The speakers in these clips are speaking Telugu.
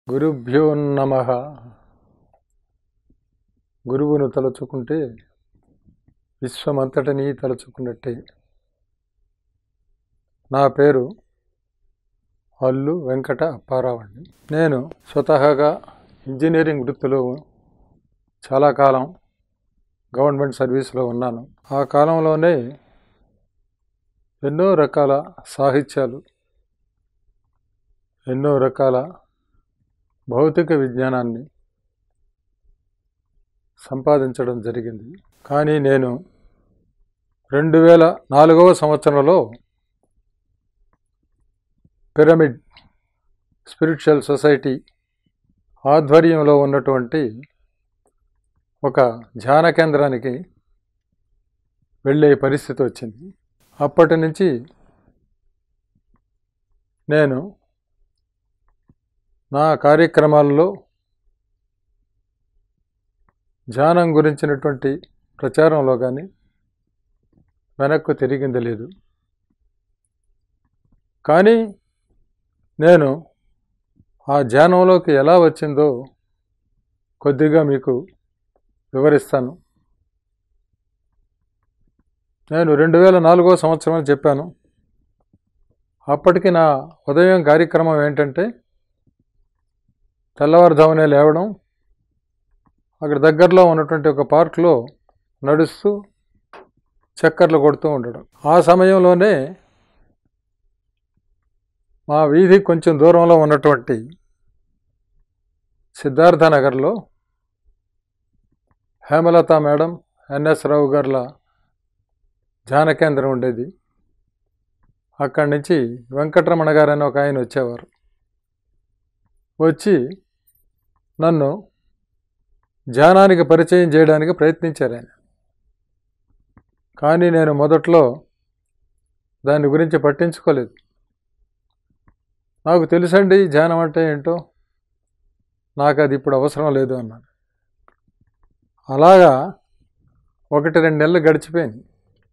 గురుభ్యో నమః. గురువును తలుచుకుంటే విశ్వమంతటినీ తలుచుకున్నట్టే. నా పేరు అల్లు వెంకట అప్పారావు అండి. నేను స్వతహాగా ఇంజనీరింగ్ వృత్తిలో చాలా కాలం గవర్నమెంట్ సర్వీస్లో ఉన్నాను. ఆ కాలంలోనే ఎన్నో రకాల సాహిత్యాలు, ఎన్నో రకాల భౌతిక విజ్ఞానాన్ని సంపాదించడం జరిగింది. కానీ నేను 2004వ సంవత్సరంలో పిరమిడ్ స్పిరిచువల్ సొసైటీ ఆధ్వర్యంలో ఉన్నటువంటి ఒక ధ్యాన కేంద్రానికి వెళ్ళే పరిస్థితి వచ్చింది. అప్పటి నుంచి నేను నా కార్యక్రమాల్లో ధ్యానం గురించినటువంటి ప్రచారంలో కానీ వెనక్కు తిరిగింది లేదు. కానీ నేను ఆ ధ్యానంలోకి ఎలా వచ్చిందో కొద్దిగా మీకు వివరిస్తాను. నేను 2004వ సంవత్సరం అని చెప్పాను. అప్పటికి నా ఉదయం కార్యక్రమం ఏంటంటే తెల్లవారుజామునే లేవడం, అక్కడ దగ్గరలో ఉన్నటువంటి ఒక పార్క్లో నడుస్తూ చక్కర్లు కొడుతూ ఉండడం. ఆ సమయంలోనే మా వీధి కొంచెం దూరంలో ఉన్నటువంటి సిద్ధార్థ నగర్లో హేమలత మేడం, ఎన్ఎస్ రావు గారుల ధ్యాన కేంద్రం ఉండేది. అక్కడి నుంచి వెంకటరమణ గారు అని ఒక ఆయన వచ్చేవారు. వచ్చి నన్ను ధ్యానానికి పరిచయం చేయడానికి ప్రయత్నించారు ఆయన. కానీ నేను మొదట్లో దాని గురించి పట్టించుకోలేదు. నాకు తెలుసండి ధ్యానం అంటే ఏంటో, నాకు అది ఇప్పుడు అవసరం లేదు అన్నాను. అలాగా 1-2 నెలలు గడిచిపోయింది.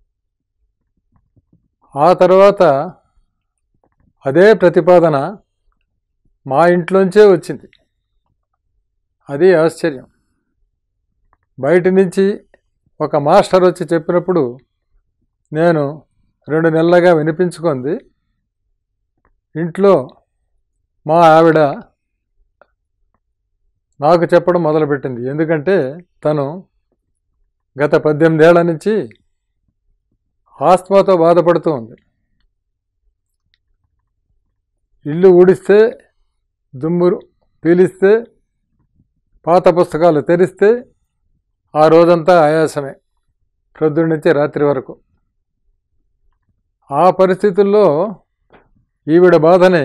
ఆ తర్వాత అదే ప్రతిపాదన మా ఇంట్లోంచే వచ్చింది. అది ఆశ్చర్యం. బయట నుంచి ఒక మాస్టర్ వచ్చి చెప్పినప్పుడు నేను 2 నెలలుగా వినిపించుకుంది. ఇంట్లో మా ఆవిడ నాకు చెప్పడం మొదలుపెట్టింది. ఎందుకంటే తను గత 18 ఏళ్ల నుంచి ఆస్తమాతో బాధపడుతూ ఉంది. ఇల్లు ఊడిస్తే, దుమ్ము పీలిస్తే, పాత పుస్తకాలు తెరిస్తే ఆ రోజంతా ఆయాసమే, ప్రొద్దున నుంచి రాత్రి వరకు. ఆ పరిస్థితుల్లో ఈవిడ బాధని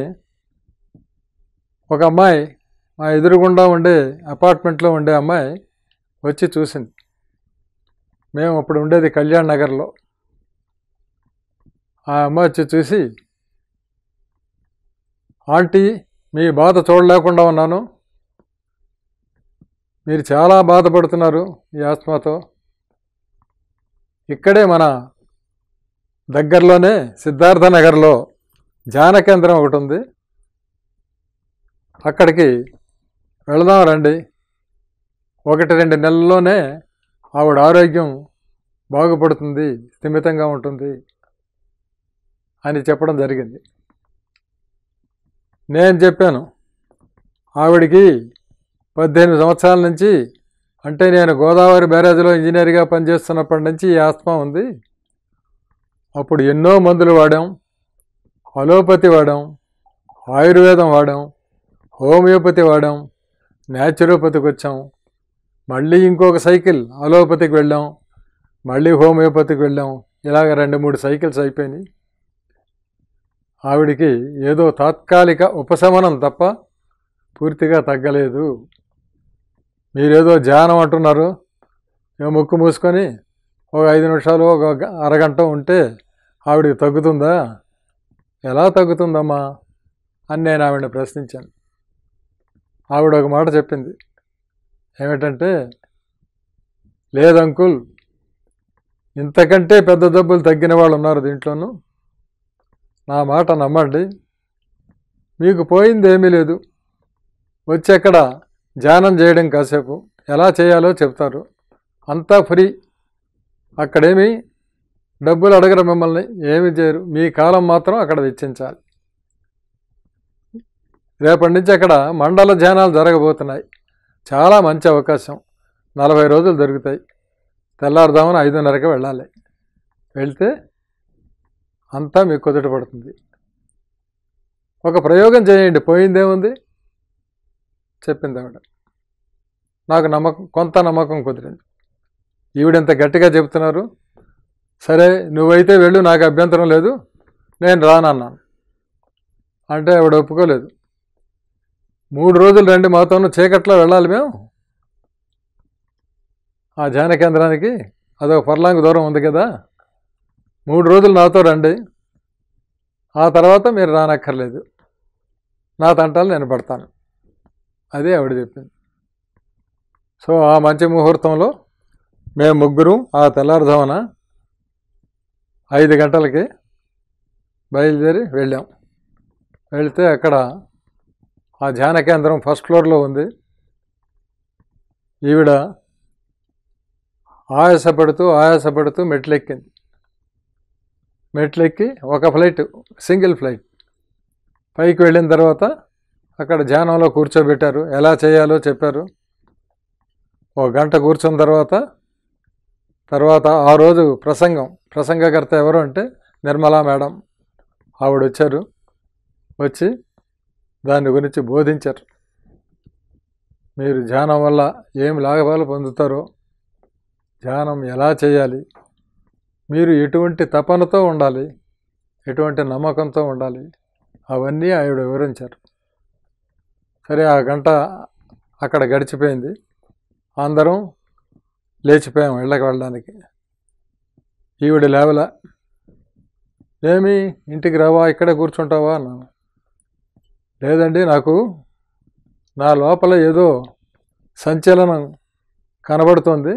ఒక అమ్మాయి, మా ఎదురుగుండా ఉండే అపార్ట్మెంట్లో ఉండే అమ్మాయి వచ్చి చూసింది. మేము అప్పుడు ఉండేది కళ్యాణ్ నగర్లో. ఆ అమ్మాయి వచ్చి చూసి, ఆంటీ మీ బాధ చూడలేకుండా ఉన్నాను, మీరు చాలా బాధపడుతున్నారు ఈ ఆస్తమాతో. ఇక్కడే మన దగ్గరలోనే సిద్ధార్థ నగర్లో ధ్యాన కేంద్రం ఒకటి ఉంది, అక్కడికి వెళదాం రండి, 1-2 నెలల్లోనే ఆవిడ ఆరోగ్యం బాగుపడుతుంది, స్థిమితంగా ఉంటుంది అని చెప్పడం జరిగింది. నేను చెప్పాను, ఆవిడికి 18 సంవత్సరాల నుంచి, అంటే నేను గోదావరి బ్యారేజ్లో ఇంజనీర్గా పనిచేస్తున్నప్పటి నుంచి ఈ ఆస్తమా ఉంది. అప్పుడు ఎన్నో మందులు వాడాం, అలోపతి వాడాం, ఆయుర్వేదం వాడాం, హోమియోపతి వాడాం, న్యాచురోపతికి వచ్చాం, మళ్ళీ ఇంకొక సైకిల్ అలోపతికి వెళ్ళాం, మళ్ళీ హోమియోపతికి వెళ్ళాం. ఇలాగ 2-3 సైకిల్స్ అయిపోయినాయి. ఆవిడికి ఏదో తాత్కాలిక ఉపశమనం తప్ప పూర్తిగా తగ్గలేదు. మీరేదో ధ్యానం అంటున్నారు, మేము ముక్కు మూసుకొని ఒక 5 నిమిషాలు, ఒక అరగంట ఉంటే ఆవిడికి తగ్గుతుందా? ఎలా తగ్గుతుందమ్మా అని నేను ఆవిడని ప్రశ్నించాను. ఆవిడ ఒక మాట చెప్పింది. ఏమిటంటే, లేదంకుల్, ఇంతకంటే పెద్ద జబ్బులు తగ్గిన వాళ్ళు ఉన్నారు దీంట్లోనూ, నా మాట నమ్మండి, మీకు పోయింది ఏమీ లేదు, వచ్చి అక్కడ ధ్యానం చేయడం కాసేపు ఎలా చేయాలో చెప్తారు. అంతా ఫ్రీ. అక్కడేమి డబ్బులు అడగరు, మిమ్మల్ని ఏమి చేయరు. మీ కాలం మాత్రం అక్కడ వెచ్చించాలి. రేపటి నుంచి అక్కడ మండల ధ్యానాలు జరగబోతున్నాయి. చాలా మంచి అవకాశం. 40 రోజులు దొరుకుతాయి. తెల్లారుదామని 5:30కి వెళ్ళాలి. వెళ్తే అంతా మీకు కుదుట పడుతుంది. ఒక ప్రయోగం చేయండి, పోయిందేముంది. చెప్పింది ఆవిడ. నాకు కొంత నమ్మకం కుదిరింది. ఈవిడెంత గట్టిగా చెప్తున్నారు. సరే నువ్వైతే వెళ్ళు, నాకు అభ్యంతరం లేదు, నేను రానన్నాను. అంటే ఆవిడ ఒప్పుకోలేదు. 3 రోజులు రండి మాతోను, చీకట్లో వెళ్ళాలి మేము ఆ ధ్యాన కేంద్రానికి. అదొక పర్లాంగ్ దూరం ఉంది కదా, 3 రోజులు నాతో రండి, ఆ తర్వాత మీరు రానక్కర్లేదు, నా తంటాలు నేను పడతాను. అదే ఆవిడ చెప్పింది. సో ఆ మంచి ముహూర్తంలో మేము ముగ్గురు ఆ తెల్లారుజామున 5 గంటలకి బయలుదేరి వెళ్ళాం. వెళితే అక్కడ ఆ ధ్యాన కేంద్రం ఫస్ట్ ఫ్లోర్లో ఉంది. ఈవిడ ఆయాసపడుతూ మెట్లెక్కింది. మెట్లెక్కి ఒక ఫ్లైట్, సింగిల్ ఫ్లైట్ పైకి వెళ్ళిన తర్వాత అక్కడ ధ్యానంలో కూర్చోబెట్టారు. ఎలా చేయాలో చెప్పారు. 1 గంట కూర్చున్న తర్వాత ఆ రోజు ప్రసంగకర్త ఎవరు అంటే నిర్మలా మేడం. ఆవిడ వచ్చారు. వచ్చి దాని గురించి బోధించారు. మీరు ధ్యానం వల్ల ఏమి లాభాలు పొందుతారో, ధ్యానం ఎలా చేయాలి, మీరు ఎటువంటి తపనతో ఉండాలి, ఎటువంటి నమ్మకంతో ఉండాలి, అవన్నీ ఆవిడ వివరించారు. సరే ఆ గంట అక్కడ గడిచిపోయింది. అందరం లేచిపోయాం ఇళ్ళకి వెళ్ళడానికి. ఈవిడ లేవల. ఏమి ఇంటికి రావా, ఇక్కడే కూర్చుంటావా అన్నాను. లేదండి, నాకు నా లోపల ఏదో సంచలనం కనబడుతోంది,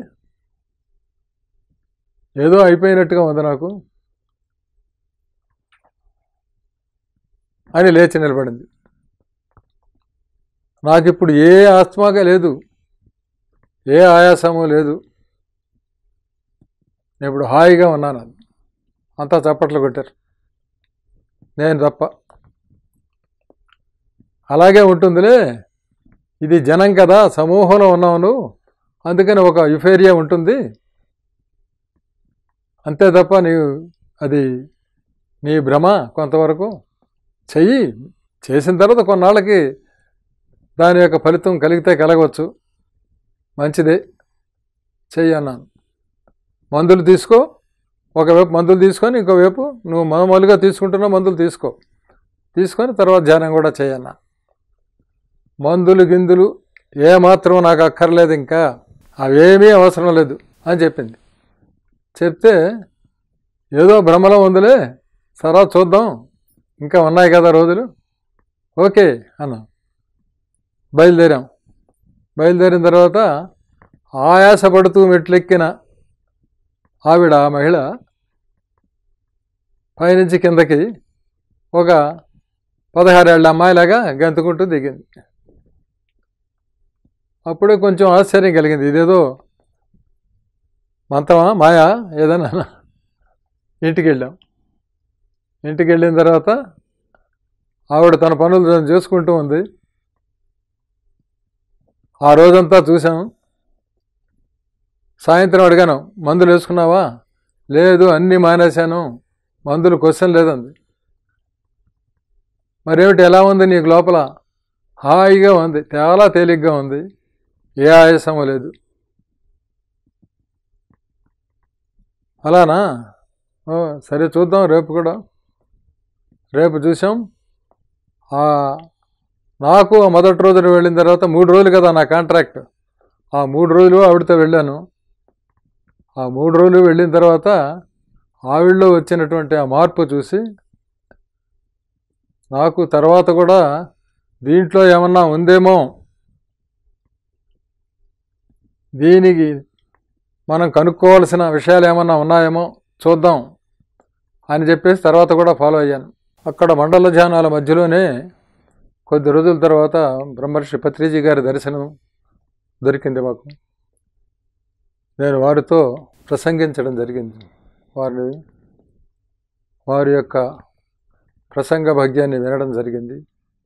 ఏదో అయిపోయినట్టుగా ఉంది నాకు అని లేచి నిలబడింది. నాకు ఇప్పుడు ఏ ఆత్మగా లేదు, ఏ ఆయాసము లేదు, ఇప్పుడు హాయిగా ఉన్నాను. అంతా చప్పట్లు కొట్టారు, నేను తప్ప. అలాగే ఉంటుందిలే, ఇది జనం కదా, సమూహంలో ఉన్నావు నువ్వు, అందుకని ఒక యుఫేరియా ఉంటుంది, అంతే తప్ప అది నీ భ్రమ. కొంతవరకు చేసిన తర్వాత కొన్నాళ్ళకి దాని యొక్క ఫలితం కలిగితే కలగవచ్చు, మంచిదే, చెయ్యి అన్నాను. మందులు తీసుకో, ఒకవైపు మందులు తీసుకొని ఇంకోవైపు నువ్వు మామూలుగా తీసుకుంటున్న మందులు తీసుకొని తర్వాత ధ్యానం కూడా చేయన్నా. మందులు గిందులు ఏమాత్రం నాకు అక్కర్లేదు, ఇంకా అవేమీ అవసరం లేదు అని చెప్పింది. చెప్తే ఏదో భ్రమలో ఉందిలే, సరే చూద్దాం, ఇంకా ఉన్నాయి కదా రోజులు, ఓకే అన్నా. బయలుదేరిన తర్వాత ఆయాసపడుతూ మెట్లెక్కిన ఆ మహిళ పైనుంచి కిందకి ఒక 16 ఏళ్ల అమ్మాయిలాగా గంతుకుంటూ దిగింది. అప్పుడే కొంచెం ఆశ్చర్యం కలిగింది, ఇదేదో మంతమా మాయా ఏదన్నా. ఇంటికి వెళ్ళిన తర్వాత ఆవిడ తన పనులు చేసుకుంటూ ఉంది. ఆ రోజంతా చూసాం. సాయంత్రం అడిగాను, మందులు వేసుకున్నావా? లేదు, అన్నీ మానేశాను, మందులు క్వశ్చన్ లేదంది. మరేమిటి, ఎలా ఉంది నీకు లోపల? హాయిగా ఉంది, చాలా తేలిగ్గా ఉంది, ఏ ఆయాసము లేదు. అలానా? సరే చూద్దాం, రేపు చూసాం. నాకు మొదటి రోజున వెళ్ళిన తర్వాత 3 రోజులు కదా నా కాంట్రాక్ట్, ఆ 3 రోజులు ఆవిడతో వెళ్ళాను. ఆ 3 రోజులు వెళ్ళిన తర్వాత ఆవిడలో వచ్చినటువంటి ఆ మార్పు చూసి నాకు తర్వాత కూడా దీంట్లో ఏమన్నా ఉందేమో, దీనికి మనం కనుక్కోవాల్సిన విషయాలు ఏమన్నా ఉన్నాయేమో చూద్దాం అని చెప్పేసి తర్వాత కూడా ఫాలో అయ్యాను. అక్కడ మండల ధ్యానాల మధ్యలోనే కొద్ది రోజుల తర్వాత బ్రహ్మర్షి పత్రిజీ గారి దర్శనం దొరికింది మాకు. నేను వారితో ప్రసంగించడం జరిగింది. వారి యొక్క ప్రసంగ భాగ్యాన్ని వినడం జరిగింది.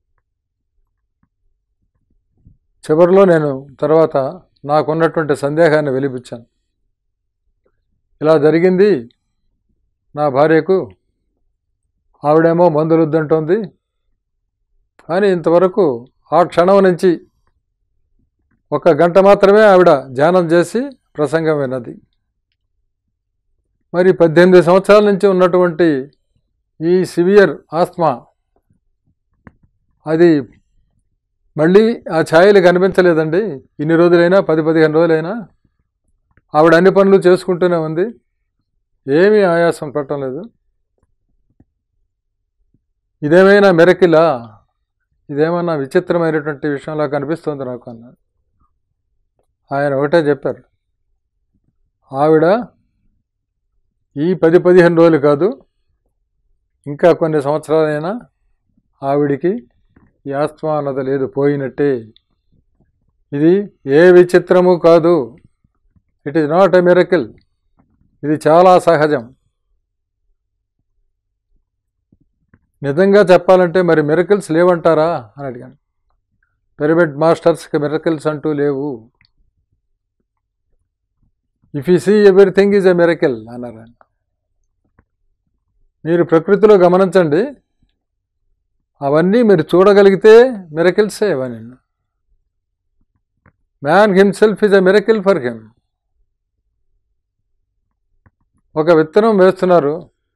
చివరిలో నేను తర్వాత నాకున్నటువంటి సందేహాన్ని వెలిబుచ్చాను. ఇలా జరిగింది నా భార్యకు, ఆవిడేమో మందులు వద్దంటోంది, కానీ ఇంతవరకు ఆ క్షణం నుంచి 1 గంట మాత్రమే ఆవిడ ధ్యానం చేసి ప్రసంగం విన్నది. మరి 18 సంవత్సరాల నుంచి ఉన్నటువంటి ఈ సివియర్ ఆస్మా, అది మళ్ళీ ఆ ఛాయలు కనిపించలేదండి. ఇన్ని రోజులైనా 10-15 రోజులైనా ఆవిడ అన్ని పనులు చేసుకుంటూనే ఉంది, ఏమీ ఆయాసం పట్టడం లేదు. ఇదేమైనా మిరకిలా, ఇదేమన్నా విచిత్రమైనటువంటి విషయంలా కనిపిస్తుంది నాకు అన్నాడు. ఆయన ఒకటే చెప్పారు, ఆవిడ ఈ 10-15 రోజులు కాదు, ఇంకా కొన్ని సంవత్సరాలైనా ఆవిడికి ఈ ఆస్మా అన్నది లేదు, పోయినట్టే. ఇది ఏ విచిత్రము కాదు, it is not a miracle, ఇది చాలా సహజం. నిజంగా చెప్పాలంటే మరి మిరకిల్స్ లేవంటారా అని అడిగాను. పిరమిడ్ మాస్టర్స్కి మిరకిల్స్ అంటూ లేవు. If you see everything is a miracle అన్నారు ఆయన. మీరు ప్రకృతిలో గమనించండి, అవన్నీ మీరు చూడగలిగితే మిరకిల్సే అవన్నీ. Man himself is a miracle for him. ఒక విత్తనం వేస్తున్నారు,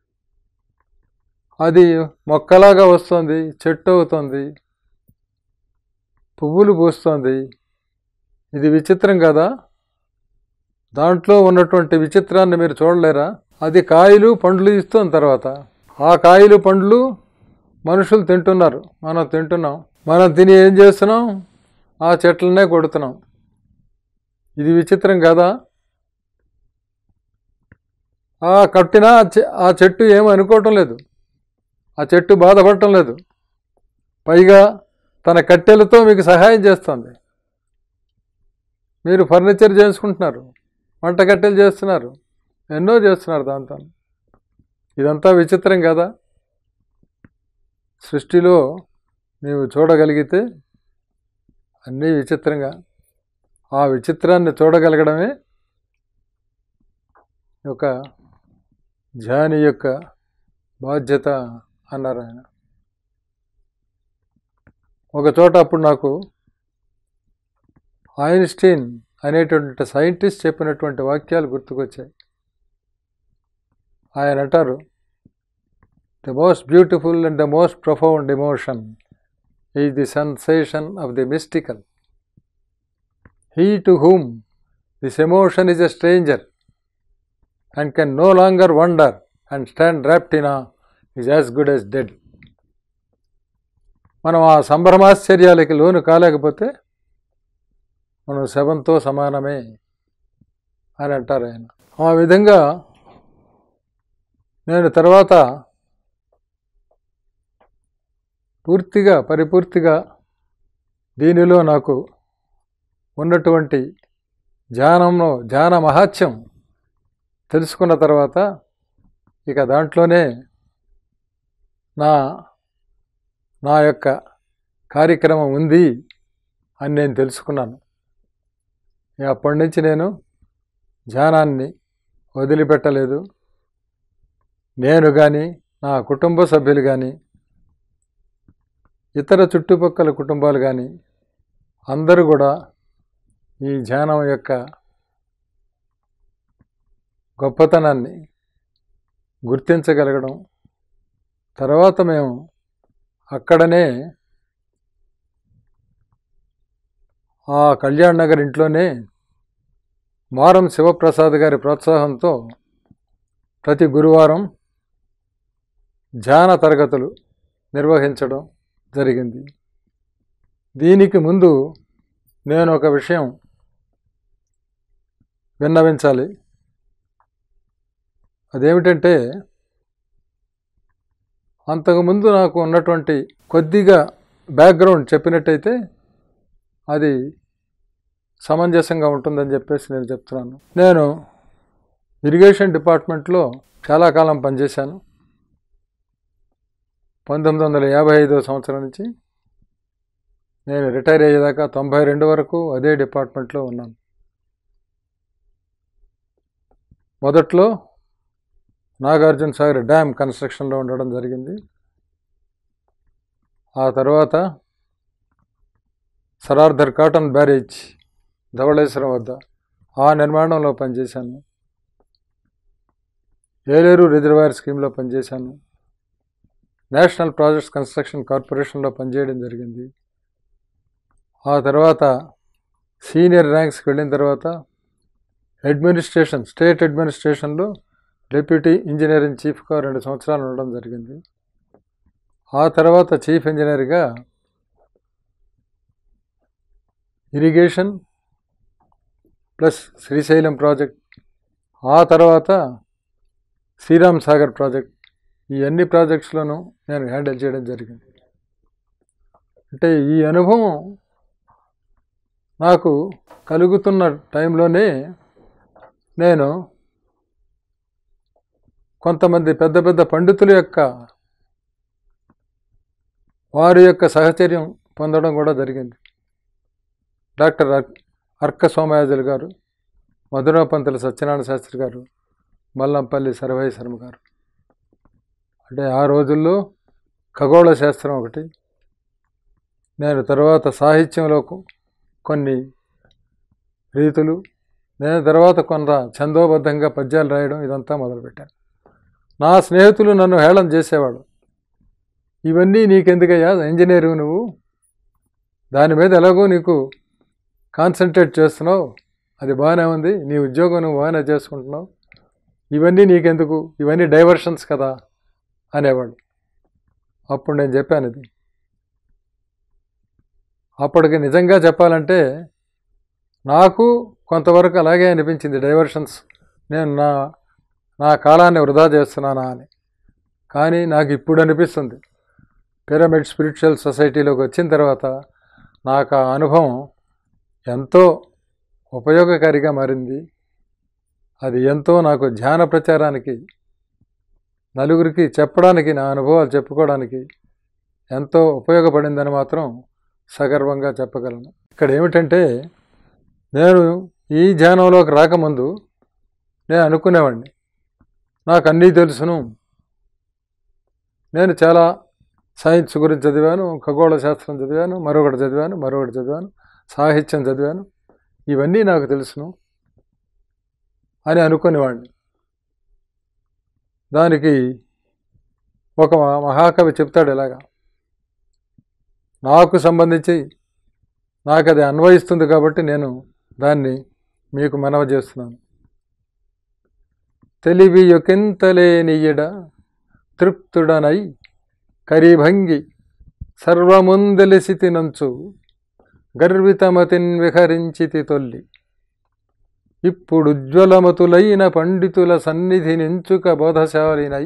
అది మొక్కలాగా వస్తుంది, చెట్టు అవుతుంది, పువ్వులు పూస్తుంది. ఇది విచిత్రం కదా? దాంట్లో ఉన్నటువంటి విచిత్రాన్ని మీరు చూడలేరా? అది కాయలు పండ్లు ఇస్తుంది. తర్వాత ఆ కాయలు పండ్లు మనుషులు తింటున్నారు, మనం తింటున్నాం. మనం తిని ఏం చేస్తున్నాం? ఆ చెట్లనే కొడుతున్నాం. ఇది విచిత్రం కదా? ఆ కట్టినా ఆ చెట్టు ఏమీ అనుకోవటం లేదు, ఆ చెట్టు బాధపడటం లేదు, పైగా తన కట్టెలతో మీకు సహాయం చేస్తుంది. మీరు ఫర్నిచర్ చేసుకుంటున్నారు, వంట కట్టెలు చేస్తున్నారు, ఎన్నో చేస్తున్నారు దాంతో. ఇదంతా విచిత్రం కదా? సృష్టిలో నీవు చూడగలిగితే అన్నీ విచిత్రంగా, ఆ విచిత్రాన్ని చూడగలగడమే ఒక ధ్యాని యొక్క బాధ్యత అన్నారు ఆయన. ఒకచోట అప్పుడు నాకు ఐన్స్టీన్ అనేటువంటి సైంటిస్ట్ చెప్పినటువంటి వాక్యాలు గుర్తుకొచ్చాయి. ఆయన అంటారు, the most beautiful and the most profound emotion is the sensation of the mystical. He to whom this emotion is a stranger and can no longer wonder and stand wrapped in awe is as good as dead. మనం ఆ సంభ్రమాశ్చర్యాలకి లోను కాలేకపోతే మనం శవంతో సమానమే అని అంటారు ఆయన. ఆ విధంగా నేను తర్వాత పరిపూర్తిగా దీనిలో నాకు ఉన్నటువంటి ధ్యాన మహాత్యం తెలుసుకున్న తర్వాత ఇక దాంట్లోనే నా యొక్క కార్యక్రమం ఉంది అని నేను తెలుసుకున్నాను. అప్పటి నుంచి నేను ధ్యానాన్ని వదిలిపెట్టలేదు. నేను కానీ, నా కుటుంబ సభ్యులు కానీ, ఇతర చుట్టుపక్కల కుటుంబాలు కానీ అందరూ కూడా ఈ ధ్యానం యొక్క గొప్పతనాన్ని గుర్తించగలగడం, తర్వాత మేము అక్కడనే ఆ కళ్యాణ్ నగర్ ఇంట్లోనే మారం శివప్రసాద్ గారి ప్రోత్సాహంతో ప్రతి గురువారం ధ్యాన తరగతులు నిర్వహించడం జరిగింది. దీనికి ముందు నేను ఒక విషయం విన్నవించాలి. అదేమిటంటే, అంతకుముందు నాకు ఉన్నటువంటి కొద్దిగా బ్యాక్గ్రౌండ్ చెప్పినట్టయితే అది సమంజసంగా ఉంటుందని చెప్పేసి నేను చెప్తున్నాను. నేను ఇరిగేషన్ డిపార్ట్మెంట్లో చాలా కాలం పనిచేశాను. 1955వ సంవత్సరం నుంచి నేను రిటైర్ అయ్యేదాకా 92 వరకు అదే డిపార్ట్మెంట్లో ఉన్నాను. మొదట్లో నాగార్జున సాగర్ డ్యామ్ కన్స్ట్రక్షన్లో ఉండడం జరిగింది. ఆ తర్వాత సరార్ధర్ కాటన్ బ్యారేజ్ ధవళేశ్వరం వద్ద ఆ నిర్మాణంలో పనిచేశాను. ఏలేరు రిజర్వాయర్ స్కీమ్లో పనిచేశాను. నేషనల్ ప్రాజెక్ట్స్ కన్స్ట్రక్షన్ కార్పొరేషన్లో పనిచేయడం జరిగింది. ఆ తర్వాత సీనియర్ ర్యాంక్స్కి వెళ్ళిన తర్వాత అడ్మినిస్ట్రేషన్, స్టేట్ అడ్మినిస్ట్రేషన్లో డిప్యూటీ ఇంజనీరింగ్ చీఫ్గా 2 సంవత్సరాలు ఉండడం జరిగింది. ఆ తర్వాత చీఫ్ ఇంజనీర్గా ఇరిగేషన్ ప్లస్ శ్రీశైలం ప్రాజెక్ట్, ఆ తర్వాత శ్రీరామ్ సాగర్ ప్రాజెక్ట్, ఈ అన్ని ప్రాజెక్ట్స్లోనూ నేను హ్యాండిల్ చేయడం జరిగింది. అంటే ఈ అనుభవం నాకు కలుగుతున్న టైంలోనే నేను కొంతమంది పెద్ద పెద్ద పండితుల యొక్క వారి యొక్క సహచర్యం పొందడం కూడా జరిగింది. డాక్టర్ అర్క సోమయాజులు గారు, మధురాపంతుల సత్యనారాయణ శాస్త్రి గారు, మల్లంపల్లి సర్వయ్య శర్మ గారు. అంటే ఆ రోజుల్లో ఖగోళ శాస్త్రం ఒకటి, నేను తర్వాత సాహిత్యంలో కొన్ని రీతులు, నేను తర్వాత కొంత ఛందోబద్ధంగా పద్యాలు రాయడం ఇదంతా మొదలుపెట్టాను. నా స్నేహితులు నన్ను హేళన చేసేవాడు. ఇవన్నీ నీకెందుకయ్యా, ఇంజనీరు నువ్వు, దాని మీద ఎలాగో నీకు కాన్సన్ట్రేట్ చేస్తున్నావు, అది బాగానే ఉంది, నీ ఉద్యోగం నువ్వు బాగానే చేసుకుంటున్నావు, ఇవన్నీ నీకెందుకు, ఇవన్నీ డైవర్షన్స్ కదా అనేవాడు. అప్పుడు నేను చెప్పాను, ఇది అప్పటికి నిజంగా చెప్పాలంటే నాకు కొంతవరకు అలాగే అనిపించింది, డైవర్షన్స్, నేను నా కాలాన్ని వృధా చేస్తున్నానా అని. కానీ నాకు ఇప్పుడు అనిపిస్తుంది, పిరమిడ్ స్పిరిచువల్ సొసైటీలోకి వచ్చిన తర్వాత నాకు ఆ అనుభవం ఎంతో ఉపయోగకారిగా మారింది. అది ఎంతో నాకు ధ్యాన ప్రచారానికి, నలుగురికి చెప్పడానికి, నా అనుభవాలు చెప్పుకోవడానికి ఎంతో ఉపయోగపడిందని మాత్రం సగర్వంగా చెప్పగలను. ఇక్కడ ఏమిటంటే, నేను ఈ ధ్యానంలోకి రాకముందు నేను అనుకునేవాడిని నాకు అన్నీ తెలుసును, నేను చాలా సైన్స్ గురించి చదివాను, ఖగోళ శాస్త్రం చదివాను, మరొకటి చదివాను, సాహిత్యం చదివాను, ఇవన్నీ నాకు తెలుసును అని అనుకునేవాడిని. దానికి ఒక మహాకవి చెప్తాడు ఇలాగా, నాకు సంబంధించి నాకు అది అన్వయిస్తుంది కాబట్టి నేను దాన్ని మీకు మనవి చేస్తున్నాను. తెలివి యొకింతలేనియడ తృప్తుడనై కరిభంగి సర్వముందెలిసితి నంచు గర్వితమతిన్ విహరించితి తొల్లి ఇప్పుడుజ్వలమతులైన పండితుల సన్నిధి నించుక బోధశాలినై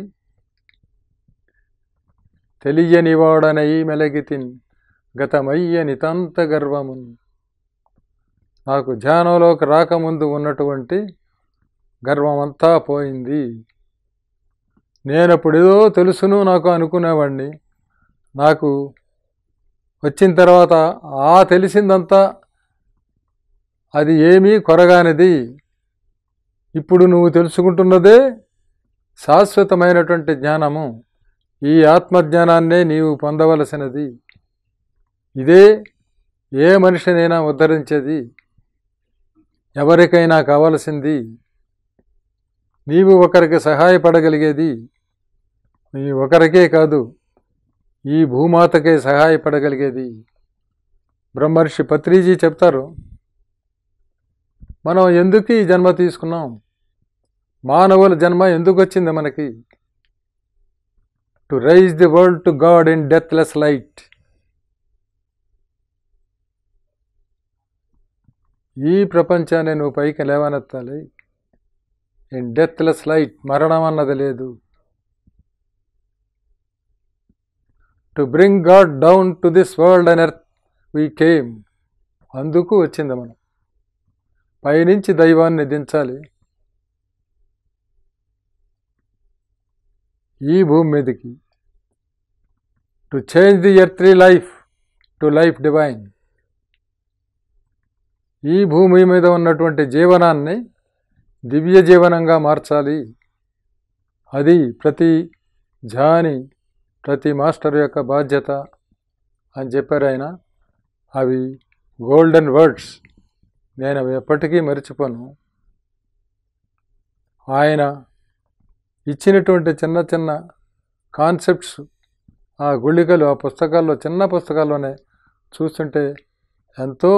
తెలియనివాడనై మెలగితిన్ గతమయ్య నితాంత గర్వమున్. నాకు ధ్యానంలోకి రాకముందు ఉన్నటువంటి గర్వమంతా పోయింది. నేనప్పుడు ఏదో తెలుసును నాకు అనుకునేవాడిని, నాకు వచ్చిన తర్వాత ఆ తెలిసిందంతా అది ఏమీ కొరగానిది. ఇప్పుడు నువ్వు తెలుసుకుంటున్నదే శాశ్వతమైనటువంటి జ్ఞానము, ఈ ఆత్మజ్ఞానాన్నే నీవు పొందవలసినది. ఇదే ఏ మనిషినైనా ఉద్ధరించేది, ఎవరికైనా కావలసింది. నీవు ఒకరికి సహాయపడగలిగేది, నీ ఒకరికే కాదు, ఈ భూమాతకే సహాయపడగలిగేది. బ్రహ్మర్షి పత్రిజీ చెప్తారు, మనం ఎందుకు ఈ జన్మ తీసుకున్నాం, మానవుల జన్మ ఎందుకు వచ్చింది మనకి? To rise the world to God in deathless light. ఈ ప్రపంచాన్ని నువ్వు పైకి లేవనెత్తాలి. ఇన్ డెత్లెస్ లైట్, మరణం అన్నది లేదు. To bring God down to this world and earth we came. అందుకు వచ్చింది మనం. పైనుంచి దైవాన్ని దించాలి ఈ భూమి మీదకి. To change the earthly life to life divine. ఈ భూమి మీద ఉన్నటువంటి జీవనాన్ని దివ్య జీవనంగా మార్చాలి. అది ప్రతి ధ్యాని, ప్రతి మాస్టర్ యొక్క బాధ్యత అని చెప్పారు ఆయన. అవి గోల్డెన్ వర్డ్స్, నేను అవి ఎప్పటికీ మర్చిపోను. ఆయన ఇచ్చినటువంటి చిన్న చిన్న కాన్సెప్ట్స్, ఆ గుళికలు, ఆ పుస్తకాల్లో, చిన్న పుస్తకాల్లోనే చూస్తుంటే ఎంతో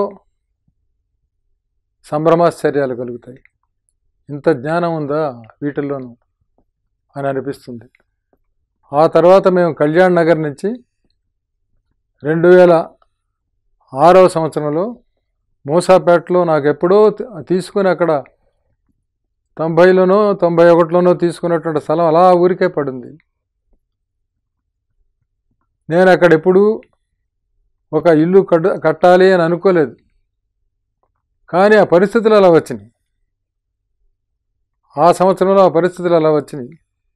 సంభ్రమాశ్చర్యాలు కలుగుతాయి. ఇంత జ్ఞానం ఉందా వీటిల్లోనూ అని అనిపిస్తుంది. ఆ తర్వాత మేము కళ్యాణ్ నగర్ నుంచి 2006వ సంవత్సరంలో మూసాపేటలో నాకు ఎప్పుడో తీసుకుని అక్కడ 90లోనో 91లోనో తీసుకున్నటువంటి స్థలం అలా ఊరికే పడింది. నేను అక్కడ ఎప్పుడూ ఒక ఇల్లు కట్టాలి అని అనుకోలేదు. కానీ ఆ పరిస్థితులు అలా వచ్చినాయి. ఆ సంవత్సరంలో ఆ పరిస్థితులు అలా వచ్చినాయి.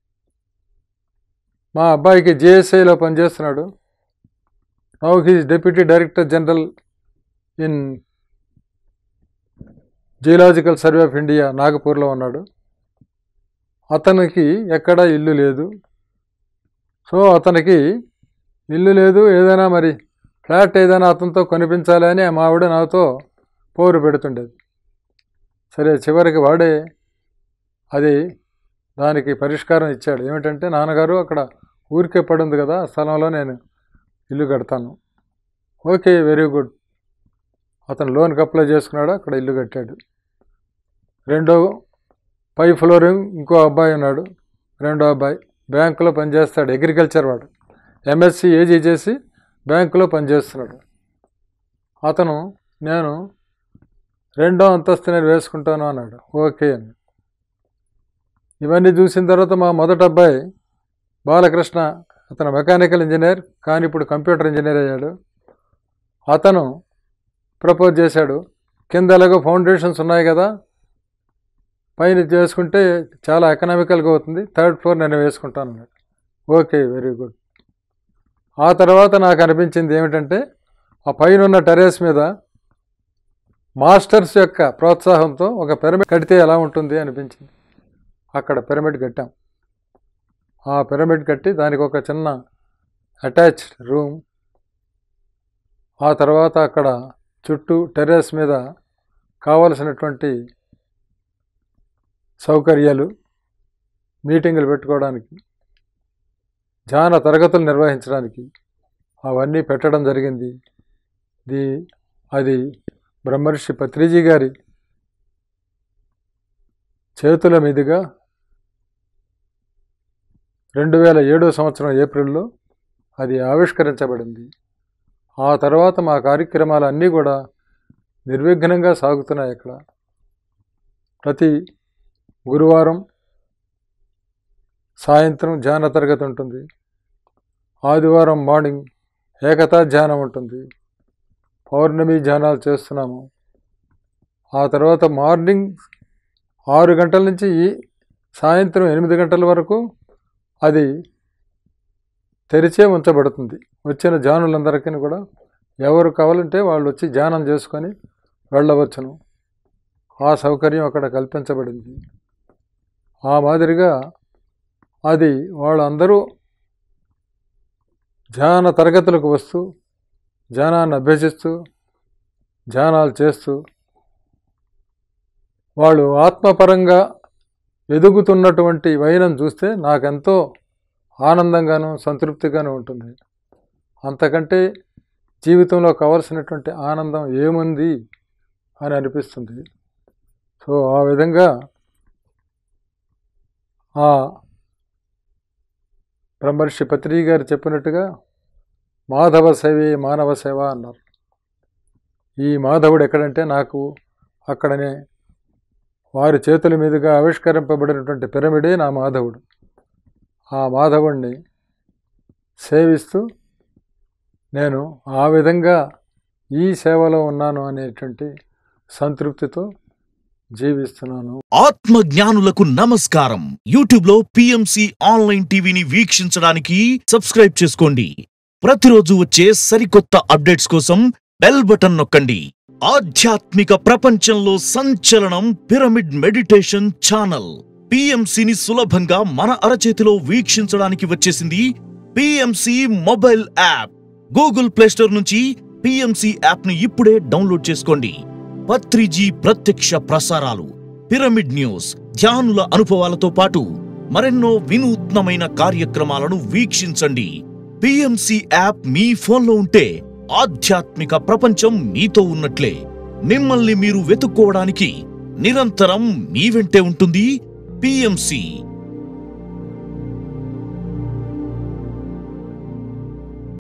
మా అబ్బాయికి జేఎస్ఐలో పనిచేస్తున్నాడు. Now he's deputy director general in geological survey of India, నాగపూర్లో ఉన్నాడు. అతనికి ఎక్కడా ఇల్లు లేదు. సో అతనికి ఇల్లు లేదు, ఏదైనా మరి ఫ్లాట్ ఏదైనా అతనితో కొనిపించాలి అని మా ఆవిడ నాతో పోరు పెడుతుండేది. సరే, చివరికి వాడే అది దానికి పరిష్కారం ఇచ్చాడు. ఏమిటంటే, నాన్నగారు అక్కడ ఊరికే పడింది కదా, ఆ స్థలంలో నేను ఇల్లు కడతాను. Okay, very good. అతను లోన్కి అప్లై చేసుకున్నాడు, అక్కడ ఇల్లు కట్టాడు. రెండో పై ఫ్లోర్ ఇంకో అబ్బాయి ఉన్నాడు. రెండో అబ్బాయి బ్యాంకులో పనిచేస్తాడు, అగ్రికల్చర్ వాడు. ఎంఎస్సి ఏజీ చేసి బ్యాంకులో పనిచేస్తున్నాడు. అతను నేను రెండో అంతస్తు నేను వేసుకుంటాను అన్నాడు. ఓకే అని. ఇవన్నీ చూసిన తర్వాత మా మొదటి అబ్బాయి బాలకృష్ణ, అతను మెకానికల్ ఇంజనీర్, కానీ ఇప్పుడు కంప్యూటర్ ఇంజనీర్ అయ్యాడు. అతను ప్రపోజ్ చేశాడు, కింద ఎలాగో ఫౌండేషన్స్ ఉన్నాయి కదా, పైన చేసుకుంటే చాలా ఎకనామికల్గా అవుతుంది, 3rd ఫ్లోర్ నేను వేసుకుంటాను అన్నాడు. Okay, very good. ఆ తర్వాత నాకు అనిపించింది ఏమిటంటే, ఆ పైన ఉన్న టెర్రస్ మీద మాస్టర్స్ యొక్క ప్రోత్సాహంతో ఒక పిరమిడ్ కడితే ఎలా ఉంటుంది అనిపించింది. అక్కడ పిరమిడ్ కట్టాం. ఆ పిరమిడ్ కట్టి దానికి ఒక చిన్న అటాచ్డ్ రూమ్, ఆ తర్వాత అక్కడ చుట్టూ టెర్రస్ మీద కావలసినటువంటి సౌకర్యాలు, మీటింగులు పెట్టుకోవడానికి, ధ్యాన తరగతులు నిర్వహించడానికి అవన్నీ పెట్టడం జరిగింది. అది బ్రహ్మర్షి పత్రిజీ గారి చేతుల మీదుగా 2007వ సంవత్సరం ఏప్రిల్లో అది ఆవిష్కరించబడింది. ఆ తర్వాత మా కార్యక్రమాలన్నీ కూడా నిర్విఘ్నంగా సాగుతున్నాయి. ఇక్కడ ప్రతి గురువారం సాయంత్రం ధ్యాన తరగతి ఉంటుంది. ఆదివారం మార్నింగ్ ఏకతా ధ్యానం ఉంటుంది. పౌర్ణమి ధ్యానాలు చేస్తున్నాము. ఆ తర్వాత మార్నింగ్ 6 గంటల నుంచి సాయంత్రం 8 గంటల వరకు అది తెరిచే ఉంచబడుతుంది. వచ్చిన ధ్యానులందరికీ కూడా ఎవరు కావాలంటే వాళ్ళు వచ్చి ధ్యానం చేసుకొని వెళ్ళవచ్చును. ఆ సౌకర్యం అక్కడ కల్పించబడింది. ఆ మాదిరిగా అది వాళ్ళందరూ ధ్యాన తరగతులకు వస్తూ, ధ్యానాన్ని అభ్యసిస్తూ, ధ్యానాలు చేస్తూ వాళ్ళు ఆత్మపరంగా ఎదుగుతున్నటువంటి వైనం చూస్తే నాకెంతో ఆనందంగాను సంతృప్తిగాను ఉంటుంది. అంతకంటే జీవితంలో కావలసినటువంటి ఆనందం ఏముంది అని అనిపిస్తుంది. సో ఆ విధంగా ఆ బ్రహ్మర్షి పత్రి గారు చెప్పినట్టుగా మాధవ సేవే మానవ సేవ అన్నారు. ఈ మాధవుడు ఎక్కడంటే నాకు అక్కడనే వారి చేతుల మీదుగా ఆవిష్కరింపబడినటువంటి పిరమిడే నా మాధవుడు. ఆ మాధవుడిని సేవిస్తూ నేను ఆ విధంగా ఈ సేవలో ఉన్నాను అనేటువంటి సంతృప్తితో జీవిస్తున్నాను. ఆత్మజ్ఞానులకు నమస్కారం. యూట్యూబ్ లో పిఎంసి ఆన్లైన్ టీవీని వీక్షించడానికి సబ్స్క్రైబ్ చేసుకోండి. ప్రతిరోజు వచ్చే సరికొత్త అప్డేట్స్ కోసం బెల్ బటన్ నొక్కండి. ఆధ్యాత్మిక ప్రపంచంలో సంచలనం పిరమిడ్ మెడిటేషన్ ఛానల్. పిఎంసిని సులభంగా మన అరచేతిలో వీక్షించడానికి వచ్చేసింది PMC mobile app. Google Play Store నుంచి పిఎంసి యాప్ ని ఇప్పుడే డౌన్లోడ్ చేసుకోండి. పత్రిజీ ప్రత్యక్ష ప్రసారాలు, పిరమిడ్ న్యూస్, ధ్యానుల అనుభవాలతో పాటు మరెన్నో వినూత్నమైన కార్యక్రమాలను వీక్షించండి. పిఎంసి యాప్ మీ ఫోన్లో ఉంటే ఆధ్యాత్మిక ప్రపంచం మీతో ఉన్నట్లే. మిమ్మల్ని మీరు వెతుక్కోవడానికి నిరంతరం మీ వెంటే ఉంటుంది పిఎంసి.